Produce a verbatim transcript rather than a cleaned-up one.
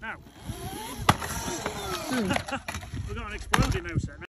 Now, we've got an exploding mouse set now.